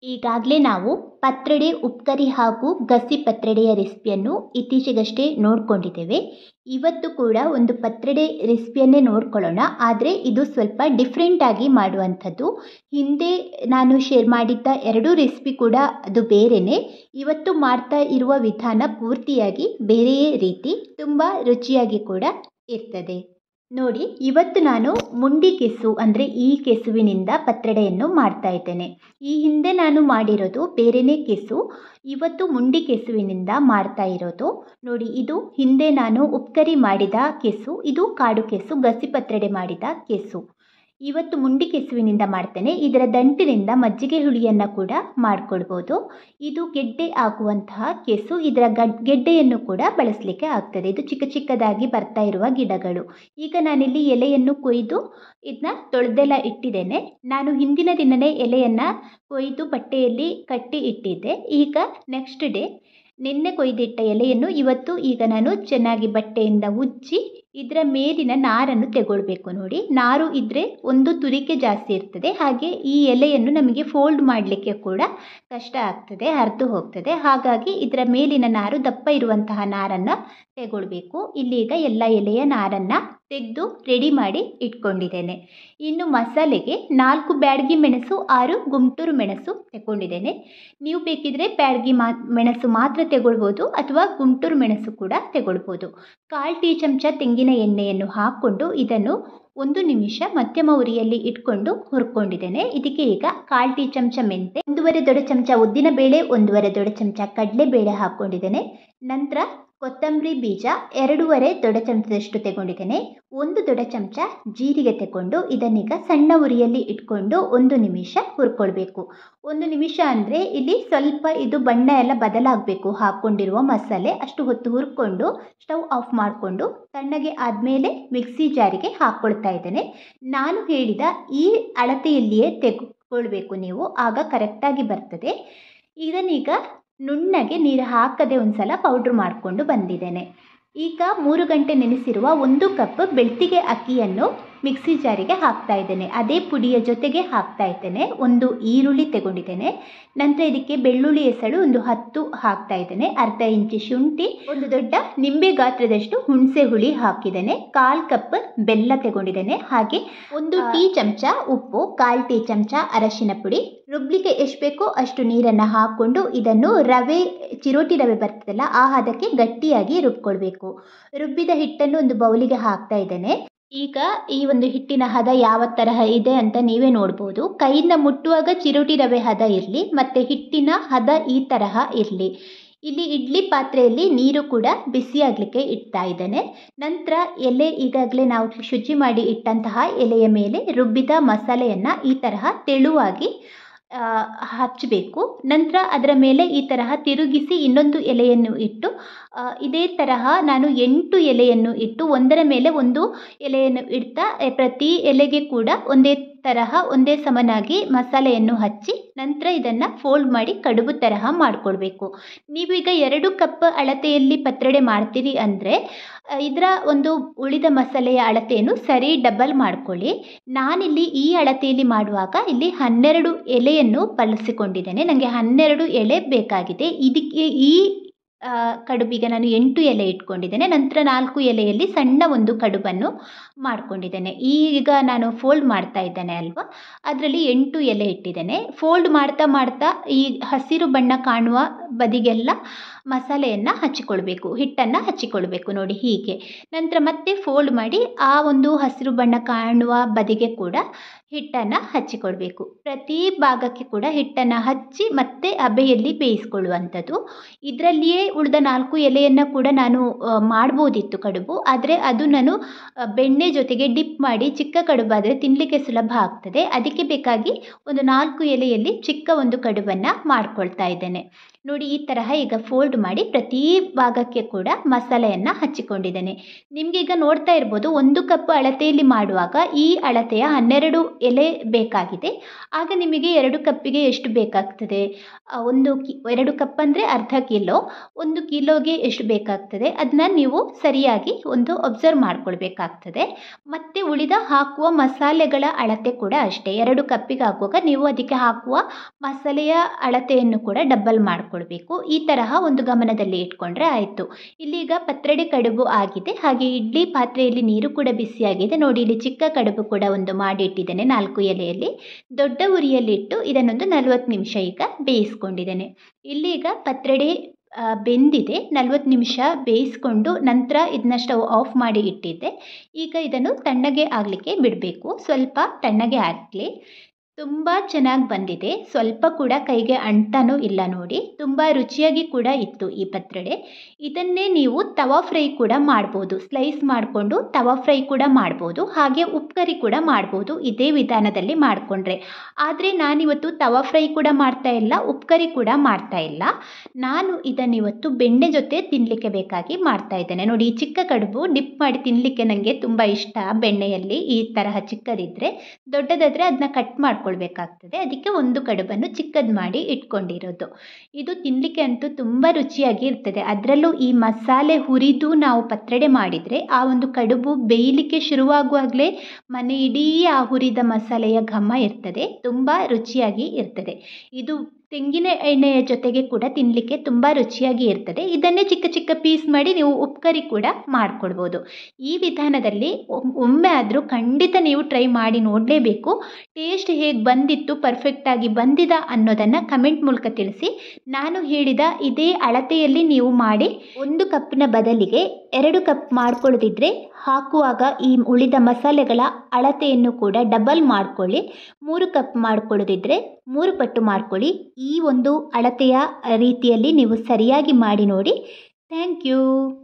ಈಗಾಗಲೇ ನಾವು ಪತ್ರೊಡೆ ಉಪ್ಕರಿ ಹಾಗೂ ಗಸಿ ಪತ್ರೊಡೆಯ ರೆಸಿಪಿಯನ್ನು ಇತ್ತೀಚೆಗಷ್ಟೇ ನೋಡಿಕೊಂಡಿದ್ದೇವೆ. ಇವತ್ತು ಕೂಡ ಒಂದು ಪತ್ರೊಡೆ ರೆಸಿಪಿಯನ್ನೇ ನೋಡ್ಕೊಳ್ಳೋಣ. ಆದರೆ ಇದು ಸ್ವಲ್ಪ ಡಿಫ್ರೆಂಟಾಗಿ ಮಾಡುವಂಥದ್ದು. ಹಿಂದೆ ನಾನು ಶೇರ್ ಮಾಡಿದ್ದ 2 ರೆಸಿಪಿ ಕೂಡ ಅದು ಬೇರೆಯೇ. ಇವತ್ತು ಮಾಡ್ತಾ ಇರುವ ವಿಧಾನ ಪೂರ್ತಿಯಾಗಿ ಬೇರೆಯೇ ರೀತಿ, ತುಂಬ ರುಚಿಯಾಗಿ ಕೂಡ ಇರ್ತದೆ. ನೋಡಿ, ಇವತ್ತು ನಾನು ಮುಂಡಿ ಕೆಸು ಅಂದರೆ ಈ ಕೆಸುವಿನಿಂದ ಪತ್ರೊಡೆಯನ್ನು ಮಾಡ್ತಾ ಇದ್ದೇನೆ. ಈ ಹಿಂದೆ ನಾನು ಮಾಡಿರೋದು ಬೇರೆಯೇ ಕೆಸು, ಇವತ್ತು ಮುಂಡಿ ಕೆಸುವಿನಿಂದ ಮಾಡ್ತಾ ಇರೋದು. ನೋಡಿ, ಇದು ಹಿಂದೆ ನಾನು ಉಪ್ಕರಿ ಮಾಡಿದ ಕೆಸು, ಇದು ಕಾಡು ಕೆಸು, ಗಸಿ ಪತ್ರೊಡೆ ಮಾಡಿದ ಕೆಸು. ಇವತ್ತು ಮುಂಡಿ ಕೆಸುವಿನಿಂದ ಮಾಡ್ತೇನೆ. ಇದರ ದಂಟಿನಿಂದ ಮಜ್ಜಿಗೆ ಹುಳಿಯನ್ನು ಕೂಡ ಮಾಡ್ಕೊಳ್ಬೋದು. ಇದು ಗೆಡ್ಡೆ ಆಗುವಂತಹ ಕೆಸು, ಇದರ ಗೆಡ್ಡೆಯನ್ನು ಕೂಡ ಬಳಸಲಿಕ್ಕೆ ಆಗ್ತದೆ. ಇದು ಚಿಕ್ಕ ಚಿಕ್ಕದಾಗಿ ಬರ್ತಾ ಇರುವ ಗಿಡಗಳು. ಈಗ ನಾನಿಲ್ಲಿ ಎಲೆಯನ್ನು ಕೊಯ್ದು ಇದನ್ನ ತೊಳೆದೆಲ್ಲ ಇಟ್ಟಿದ್ದೇನೆ. ನಾನು ಹಿಂದಿನ ದಿನವೇ ಎಲೆಯನ್ನು ಕೊಯ್ದು ಬಟ್ಟೆಯಲ್ಲಿ ಕಟ್ಟಿ ಇಟ್ಟಿದ್ದೆ. ಈಗ ನೆಕ್ಸ್ಟ್ ಡೇ ನಿನ್ನೆ ಕೊಯ್ದಿಟ್ಟ ಎಲೆಯನ್ನು ಇವತ್ತು ಈಗ ನಾನು ಚೆನ್ನಾಗಿ ಬಟ್ಟೆಯಿಂದ ಉಜ್ಜಿ ಇದರ ಮೇಲಿನ ನಾರನ್ನು ತೆಗೊಳ್ಬೇಕು. ನೋಡಿ, ನಾರು ಇದ್ದರೆ ಒಂದು ತುರಿಕೆ ಜಾಸ್ತಿ ಇರ್ತದೆ, ಹಾಗೆ ಈ ಎಲೆಯನ್ನು ನಮಗೆ ಫೋಲ್ಡ್ ಮಾಡಲಿಕ್ಕೆ ಕೂಡ ಕಷ್ಟ ಆಗ್ತದೆ, ಹರಿದು ಹೋಗ್ತದೆ. ಹಾಗಾಗಿ ಇದರ ಮೇಲಿನ ನಾರು, ದಪ್ಪ ಇರುವಂತಹ ನಾರನ್ನು ತೆಗೊಳ್ಬೇಕು. ಇಲ್ಲೀಗ ಎಲ್ಲ ಎಲೆಯ ನಾರನ್ನು ತೆಗೆದು ರೆಡಿ ಮಾಡಿ ಇಟ್ಕೊಂಡಿದ್ದೇನೆ. ಇನ್ನು ಮಸಾಲೆಗೆ 4 ಬ್ಯಾಡಗಿ ಮೆಣಸು, 6 ಗುಂಟೂರು ಮೆಣಸು ತೆಗೊಂಡಿದ್ದೇನೆ. ನೀವು ಬೇಕಿದ್ರೆ ಬ್ಯಾಡಗಿ ಮೆಣಸು ಮಾತ್ರ ತೆಗೊಳ್ಬೋದು ಅಥವಾ ಗುಂಟೂರು ಮೆಣಸು ಕೂಡ ತೆಗೊಳ್ಬೋದು. 1/4 ಟೀ ಚಮಚ ತೆಂಗಿನ ಎಣ್ಣೆಯನ್ನು ಹಾಕ್ಕೊಂಡು ಇದನ್ನು 1 ನಿಮಿಷ ಮಧ್ಯಮ ಉರಿಯಲ್ಲಿ ಇಟ್ಕೊಂಡು ಹುರ್ಕೊಂಡಿದ್ದೇನೆ. ಇದಕ್ಕೆ ಈಗ 1/4 ಟೀ ಚಮಚ ಮೆಂತೆ, 1.5 ದೊಡ್ಡ ಚಮಚ ಉದ್ದಿನ ಬೇಳೆ, 1.5 ದೊಡ್ಡ ಚಮಚ ಕಡಲೆಬೇಳೆ ಹಾಕ್ಕೊಂಡಿದ್ದೇನೆ. ನಂತರ ಕೊತ್ತಂಬರಿ ಬೀಜ 2.5 ದೊಡ್ಡ ಚಮಚದಷ್ಟು ತೆಗೊಂಡಿದ್ದೇನೆ. 1 ದೊಡ್ಡ ಚಮಚ ಜೀರಿಗೆ ತೆಗೊಂಡು ಇದನ್ನೀಗ ಸಣ್ಣ ಉರಿಯಲ್ಲಿ ಇಟ್ಕೊಂಡು 1 ನಿಮಿಷ ಹುರ್ಕೊಳ್ಬೇಕು. 1 ನಿಮಿಷ ಅಂದರೆ ಇಲ್ಲಿ ಸ್ವಲ್ಪ ಇದು ಬಣ್ಣ ಎಲ್ಲ ಬದಲಾಗಬೇಕು. ಹಾಕ್ಕೊಂಡಿರುವ ಮಸಾಲೆ ಅಷ್ಟು ಹೊತ್ತು ಹುರ್ಕೊಂಡು ಸ್ಟವ್ ಆಫ್ ಮಾಡಿಕೊಂಡು ತಣ್ಣಗೆ ಆದಮೇಲೆ ಮಿಕ್ಸಿ ಜಾರಿಗೆ ಹಾಕ್ಕೊಳ್ತಾ ಇದ್ದೇನೆ. ನಾನು ಹೇಳಿದ ಈ ಅಳತೆಯಲ್ಲಿಯೇ ತೆಗೆದುಕೊಳ್ಬೇಕು ನೀವು, ಆಗ ಕರೆಕ್ಟಾಗಿ ಬರ್ತದೆ. ಇದನ್ನೀಗ ನುಣ್ಣಗೆ ನೀರು ಹಾಕದೆ ಒಂದು ಸಲ ಪೌಡ್ರ್ ಮಾಡಿಕೊಂಡು ಬಂದಿದ್ದೇನೆ. ಈಗ 3 ಗಂಟೆ ನೆನೆಸಿರುವ 1 ಕಪ್ ಬೆಳ್ತಿಗೆ ಅಕ್ಕಿಯನ್ನು ಮಿಕ್ಸಿ ಜಾರಿಗೆ ಹಾಕ್ತಾ ಇದ್ದೇನೆ. ಅದೇ ಪುಡಿಯ ಜೊತೆಗೆ ಹಾಕ್ತಾ ಇದ್ದೇನೆ. 1 ಈರುಳ್ಳಿ ತೆಗೊಂಡಿದ್ದೇನೆ. ನಂತರ ಇದಕ್ಕೆ ಬೆಳ್ಳುಳ್ಳಿ ಎಸಳು 10 ಹಾಕ್ತಾ ಇದ್ದೇನೆ. ಅರ್ಧ ಇಂಚು ಶುಂಠಿ, 1 ದೊಡ್ಡ ನಿಂಬೆ ಗಾತ್ರದಷ್ಟು ಹುಣಸೆ ಹುಳಿ ಹಾಕಿದ್ದೇನೆ. 1/4 ಕಪ್ ಬೆಲ್ಲ ತೆಗೊಂಡಿದ್ದೇನೆ. ಹಾಗೆ 1 ಟೀ ಚಮಚ ಉಪ್ಪು, 1/4 ಟೀ ಚಮಚ ಅರಶಿನ ಪುಡಿ. ರುಬ್ಲಿಕ್ಕೆ ಎಷ್ಟು ಬೇಕೋ ಅಷ್ಟು ನೀರನ್ನು ಹಾಕ್ಕೊಂಡು ಇದನ್ನು ರವೆ, ಚಿರೋಟಿ ರವೆ ಬರ್ತದಲ್ಲ ಆ ಹದಕ್ಕೆ ಗಟ್ಟಿಯಾಗಿ ರುಬ್ಕೊಳ್ಬೇಕು. ರುಬ್ಬಿದ ಹಿಟ್ಟನ್ನು ಒಂದು ಬೌಲಿಗೆ ಹಾಕ್ತಾ ಇದ್ದೇನೆ. ಈಗ ಈ ಒಂದು ಹಿಟ್ಟಿನ ಹದ ಯಾವ ತರಹ ಇದೆ ಅಂತ ನೀವೇ ನೋಡ್ಬೋದು. ಕೈಯಿಂದ ಮುಟ್ಟುವಾಗ ಚಿರೋಟಿ ರವೆ ಹದ ಇರಲಿ, ಮತ್ತು ಹಿಟ್ಟಿನ ಹದ ಈ ತರಹ ಇರಲಿ. ಇಲ್ಲಿ ಇಡ್ಲಿ ಪಾತ್ರೆಯಲ್ಲಿ ನೀರು ಕೂಡ ಬಿಸಿಯಾಗಲಿಕ್ಕೆ ಇಡ್ತಾ ಇದ್ದೇನೆ. ನಂತರ ಎಲೆ, ಈಗಾಗಲೇ ನಾವು ಶುಚಿ ಮಾಡಿ ಇಟ್ಟಂತಹ ಎಲೆಯ ಮೇಲೆ ರುಬ್ಬಿದ ಮಸಾಲೆಯನ್ನು ಈ ತರಹ ತೆಳುವಾಗಿ ಹಚ್ಚಬೇಕು. ನಂತರ ಅದರ ಮೇಲೆ ಈ ತರಹ ತಿರುಗಿಸಿ ಇನ್ನೊಂದು ಎಲೆಯನ್ನು ಇಟ್ಟು ಇದೇ ತರಹ ನಾನು 8 ಎಲೆಯನ್ನು ಇಟ್ಟು ಒಂದರ ಮೇಲೆ ಒಂದು ಎಲೆಯನ್ನು ಇಡ್ತಾ ಪ್ರತಿ ಎಲೆಗೆ ಕೂಡ ಒಂದೇ ತರಹ ಒಂದೇ ಸಮನಾಗಿ ಮಸಾಲೆಯನ್ನು ಹಚ್ಚಿ ನಂತರ ಇದನ್ನು ಫೋಲ್ಡ್ ಮಾಡಿ ಕಡುಬು ತರಹ ಮಾಡಿಕೊಳ್ಬೇಕು. ನೀವೀಗ 2 ಕಪ್ ಅಳತೆಯಲ್ಲಿ ಪತ್ರೊಡೆ ಮಾಡ್ತೀರಿ ಅಂದರೆ ಇದರ ಒಂದು ಉಳಿದ ಮಸಾಲೆಯ ಅಳತೆಯನ್ನು ಸರಿ ಡಬಲ್ ಮಾಡ್ಕೊಳ್ಳಿ. ನಾನಿಲ್ಲಿ ಈ ಅಳತೆಯಲ್ಲಿ ಮಾಡುವಾಗ ಇಲ್ಲಿ 12 ಎಲೆಯನ್ನು ಬಳಸಿಕೊಂಡಿದ್ದೇನೆ. ನನಗೆ 12 ಎಲೆ ಬೇಕಾಗಿದೆ. ಇದಕ್ಕೆ ಈ ಕಡುಬಿಗೆ ನಾನು 8 ಎಲೆ ಇಟ್ಕೊಂಡಿದ್ದೇನೆ. ನಂತರ 4 ಎಲೆಯಲ್ಲಿ ಸಣ್ಣ ಒಂದು ಕಡುಬನ್ನು ಮಾಡ್ಕೊಂಡಿದ್ದೇನೆ. ಈಗ ನಾನು ಫೋಲ್ಡ್ ಮಾಡ್ತಾ ಇದ್ದೇನೆ ಅಲ್ವಾ, ಅದರಲ್ಲಿ 8 ಎಲೆ ಇಟ್ಟಿದ್ದೇನೆ. ಫೋಲ್ಡ್ ಮಾಡ್ತಾ ಮಾಡ್ತಾ ಈ ಹಸಿರು ಬಣ್ಣ ಕಾಣುವ ಬದಿಗೆಲ್ಲ ಮಸಾಲೆಯನ್ನು ಹಚ್ಚಿಕೊಳ್ಬೇಕು, ಹಿಟ್ಟನ್ನು ಹಚ್ಚಿಕೊಳ್ಬೇಕು. ನೋಡಿ ಹೀಗೆ. ನಂತರ ಮತ್ತೆ ಫೋಲ್ಡ್ ಮಾಡಿ ಆ ಒಂದು ಹಸಿರು ಬಣ್ಣ ಕಾಣುವ ಬದಿಗೆ ಕೂಡ ಹಿಟ್ಟನ್ನು ಹಚ್ಚಿಕೊಳ್ಬೇಕು. ಪ್ರತಿ ಭಾಗಕ್ಕೆ ಕೂಡ ಹಿಟ್ಟನ್ನು ಹಚ್ಚಿ ಮತ್ತೆ ಹಬೆಯಲ್ಲಿ ಬೇಯಿಸ್ಕೊಳ್ಳುವಂಥದ್ದು. ಇದರಲ್ಲಿಯೇ ಉಳಿದ 4 ಎಲೆಯನ್ನು ಕೂಡ ನಾನು ಮಾಡ್ಬೋದಿತ್ತು ಕಡುಬು, ಆದರೆ ಅದು ನಾನು ಬೆಣ್ಣೆ ಜೊತೆಗೆ ಡಿಪ್ ಮಾಡಿ, ಚಿಕ್ಕ ಕಡುಬಾದರೆ ತಿನ್ನಲಿಕ್ಕೆ ಸುಲಭ ಆಗ್ತದೆ. ಅದಕ್ಕೆ ಬೇಕಾಗಿ ಒಂದು 4 ಎಲೆಯಲ್ಲಿ ಚಿಕ್ಕ ಒಂದು ಕಡುಬನ್ನು ಮಾಡ್ಕೊಳ್ತಾ ಇದ್ದೇನೆ. ನೋಡಿ ಈ ತರಹ ಈಗ ಫೋಲ್ಡ್ ಮಾಡಿ ಪ್ರತಿ ಭಾಗಕ್ಕೆ ಕೂಡ ಮಸಾಲೆಯನ್ನು ಹಚ್ಚಿಕೊಂಡಿದ್ದೇನೆ. ನಿಮಗೀಗ ನೋಡ್ತಾ ಇರ್ಬೋದು 1 ಕಪ್ ಅಳತೆಯಲ್ಲಿ ಮಾಡುವಾಗ ಈ ಅಳತೆಯ 12 ಎಲೆ ಬೇಕಾಗಿದೆ. ಆಗ ನಿಮಗೆ 2 ಕಪ್ಪಿಗೆ ಎಷ್ಟು ಬೇಕಾಗ್ತದೆ, 2 ಕಪ್ ಅಂದರೆ ಅರ್ಧ ಕಿಲೋ, 1 ಕಿಲೋಗೆ ಎಷ್ಟು ಬೇಕಾಗ್ತದೆ ಅದನ್ನ ನೀವು ಸರಿಯಾಗಿ ಅಬ್ಸರ್ವ್ ಮಾಡ್ಕೊಳ್ಬೇಕಾಗ್ತದೆ. ಮತ್ತು ಉಳಿದ ಹಾಕುವ ಮಸಾಲೆಗಳ ಅಳತೆ ಕೂಡ ಅಷ್ಟೇ, 2 ಕಪ್ಪಿಗೆ ಹಾಕುವಾಗ ನೀವು ಅದಕ್ಕೆ ಹಾಕುವ ಮಸಾಲೆಯ ಅಳತೆಯನ್ನು ಕೂಡ ಡಬಲ್ ಮಾಡ್ಕೊಳ್ಬೇಕು. ಈ ತರಹ ಗಮನದಲ್ಲಿ ಇಟ್ಕೊಂಡ್ರೆ ಆಯಿತು. ಇಲ್ಲೀಗ ಪತ್ರೊಡೆ ಕಡುಬು ಆಗಿದೆ. ಹಾಗೆ ಇಡ್ಲಿ ಪಾತ್ರೆಯಲ್ಲಿ ನೀರು ಕೂಡ ಬಿಸಿಯಾಗಿದೆ. ನೋಡಿ ಇಲ್ಲಿ ಚಿಕ್ಕ ಕಡುಬು ಕೂಡ ಮಾಡಿ ಇಟ್ಟಿದ್ದೇನೆ 4 ಎಲೆಯಲ್ಲಿ. ದೊಡ್ಡ ಉರಿಯಲ್ಲಿಟ್ಟು ಇದನ್ನೊಂದು 40 ನಿಮಿಷ ಈಗ ಬೇಯಿಸ್ಕೊಂಡಿದ್ದೇನೆ. ಇಲ್ಲೀಗ ಪತ್ರೊಡೆ ಬೆಂದಿದೆ. 40 ನಿಮಿಷ ಬೇಯಿಸ್ಕೊಂಡು ನಂತರ ಇದನ್ನ ಸ್ಟವ್ ಆಫ್ ಮಾಡಿ ಇಟ್ಟಿದ್ದೆ. ಈಗ ಇದನ್ನು ತಣ್ಣಗೆ ಆಗಲಿಕ್ಕೆ ಬಿಡಬೇಕು. ಸ್ವಲ್ಪ ತಣ್ಣಗೆ ಆಗಲಿ. ತುಂಬ ಚೆನ್ನಾಗಿ ಬಂದಿದೆ, ಸ್ವಲ್ಪ ಕೂಡ ಕೈಗೆ ಅಂಟನೂ ಇಲ್ಲ. ನೋಡಿ ತುಂಬ ರುಚಿಯಾಗಿ ಕೂಡ ಇತ್ತು ಈ ಪತ್ರೊಡೆ. ಇದನ್ನೇ ನೀವು ತವಾ ಫ್ರೈ ಕೂಡ ಮಾಡ್ಬೋದು, ಸ್ಲೈಸ್ ಮಾಡಿಕೊಂಡು ತವಾ ಫ್ರೈ ಕೂಡ ಮಾಡ್ಬೋದು, ಹಾಗೆ ಉಪ್ಕರಿ ಕೂಡ ಮಾಡ್ಬೋದು ಇದೇ ವಿಧಾನದಲ್ಲಿ ಮಾಡಿಕೊಂಡ್ರೆ. ಆದರೆ ನಾನಿವತ್ತು ತವಾ ಫ್ರೈ ಕೂಡ ಮಾಡ್ತಾ ಇಲ್ಲ, ಉಪ್ಕರಿ ಕೂಡ ಮಾಡ್ತಾ ಇಲ್ಲ. ನಾನು ಇದನ್ನಿವತ್ತು ಬೆಣ್ಣೆ ಜೊತೆ ತಿನ್ನಲಿಕ್ಕೆ ಬೇಕಾಗಿ ಮಾಡ್ತಾ ಇದ್ದೇನೆ. ನೋಡಿ ಈ ಚಿಕ್ಕ ಕಡುಬು ಡಿಪ್ ಮಾಡಿ ತಿನ್ನಲಿಕ್ಕೆ ನನಗೆ ತುಂಬ ಇಷ್ಟ. ಬೆಣ್ಣೆಯಲ್ಲಿ ಈ ತರಹ ಚಿಕ್ಕದಿದ್ದರೆ, ದೊಡ್ಡದಾದರೆ ಅದನ್ನ ಕಟ್ ಮಾಡ್ಕೊಳ್ಬೇಕಾಗ್ತದೆ. ಅದಕ್ಕೆ ಒಂದು ಕಡುಬನ್ನು ಚಿಕ್ಕದು ಮಾಡಿ ಇಟ್ಕೊಂಡಿರೋದು. ಇದು ತಿನ್ನಲಿಕ್ಕೆ ಅಂತೂ ತುಂಬ ರುಚಿಯಾಗಿ ಇರ್ತದೆ. ಅದರಲ್ಲೂ ಈ ಮಸಾಲೆ ಹುರಿದು ನಾವು ಪತ್ರೊಡೆ ಮಾಡಿದರೆ ಆ ಕಡುಬು ಬೇಯಲಿಕ್ಕೆ ಶುರುವಾಗುವಾಗಲೇ ಮನೆ ಇಡೀ ಆ ಹುರಿದ ಮಸಾಲೆಯ ಘಮ ಇರ್ತದೆ, ತುಂಬ ರುಚಿಯಾಗಿ ಇರ್ತದೆ. ಇದು ತೆಂಗಿನ ಎಣ್ಣೆಯ ಜೊತೆಗೆ ಕೂಡ ತಿನ್ನಲಿಕ್ಕೆ ತುಂಬ ರುಚಿಯಾಗಿ ಇರ್ತದೆ. ಇದನ್ನೇ ಚಿಕ್ಕ ಚಿಕ್ಕ ಪೀಸ್ ಮಾಡಿ ನೀವು ಉಪ್ಕರಿ ಕೂಡ ಮಾಡ್ಕೊಳ್ಬೋದು. ಈ ವಿಧಾನದಲ್ಲಿ ಒಮ್ಮೆ ಆದರೂ ಖಂಡಿತ ನೀವು ಟ್ರೈ ಮಾಡಿ ನೋಡಲೇಬೇಕು. ಟೇಸ್ಟ್ ಹೇಗೆ ಬಂದಿತ್ತು, ಪರ್ಫೆಕ್ಟಾಗಿ ಬಂದಿದ ಅನ್ನೋದನ್ನು ಕಮೆಂಟ್ ಮೂಲಕ ತಿಳಿಸಿ. ನಾನು ಹೇಳಿದ ಇದೇ ಅಳತೆಯಲ್ಲಿ ನೀವು ಮಾಡಿ 1 ಕಪ್ಪಿನ ಬದಲಿಗೆ 2 ಕಪ್ ಮಾಡ್ಕೊಳ್ಳೋದಿದ್ರೆ ಹಾಕುವಾಗ ಈ ಉಳಿದ ಮಸಾಲೆಗಳ ಅಳತೆಯನ್ನು ಕೂಡ ಡಬಲ್ ಮಾಡ್ಕೊಳ್ಳಿ. 3 ಕಪ್ ಮಾಡ್ಕೊಳ್ಳೋದಿದ್ರೆ 3 ಪಟ್ಟು ಮಾಡ್ಕೊಳ್ಳಿ. ಈ ಅಳತೆಯ ರೀತಿಯಲ್ಲಿ ನೀವು ಸರಿಯಾಗಿ ಮಾಡಿ ನೋಡಿ. Thank you.